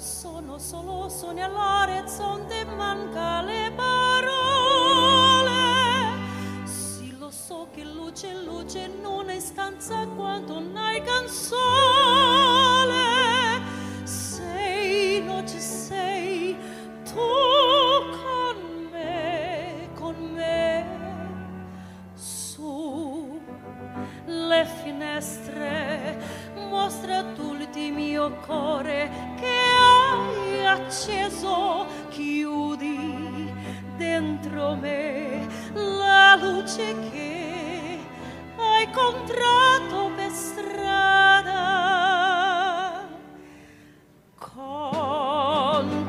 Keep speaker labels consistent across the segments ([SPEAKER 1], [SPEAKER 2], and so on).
[SPEAKER 1] Sono solo sogni all'orizzonte, manca le parole. Sì, lo so che luce, luce non è stanza quando non hai canzone. Sei, noce sei, tu con me, su le finestre, mostra tu il mio cuore che hai acceso, chiudi dentro me la luce che hai incontrato per strada. Con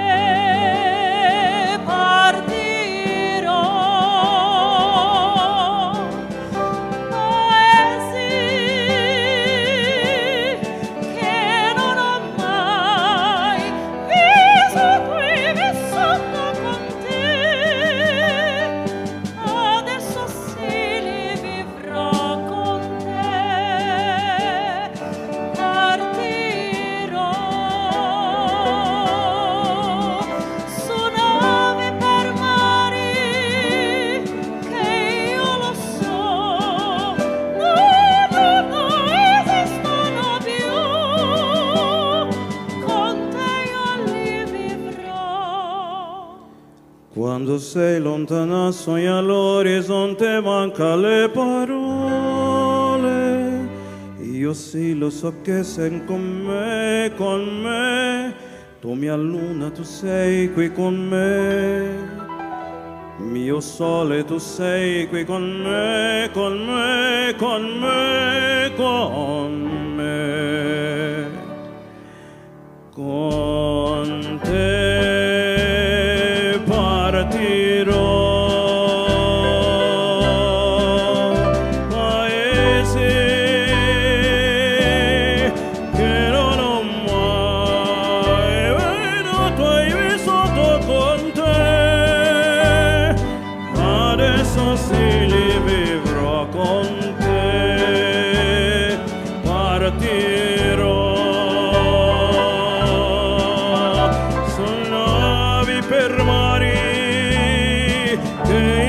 [SPEAKER 1] te partirò, paesi che non ho mai visto, qui vissuto con te. Adesso sì li vivrò con te. Partirò su navi per mari che io lo so non esistono più. Con te io li vivrò.
[SPEAKER 2] Quando sei lontana sogna all'orizzonte, manca le parole. Io sì lo so che sei con me, con me. Tu mia luna, tu sei qui con me. Mio sole, tu sei qui con me, con me, con me, con me. Con te partirò, paesi che non ho mai veduto e vissuto con te. Adesso sì li vivrò con te. Partirò su navi per mari che